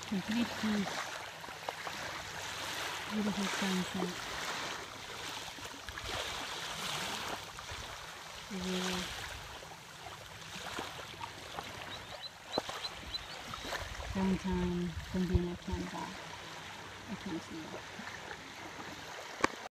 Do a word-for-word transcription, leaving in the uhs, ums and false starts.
Complete peace. Beautiful sunset. The river. Downtown Pamlico, Canada. I can see it.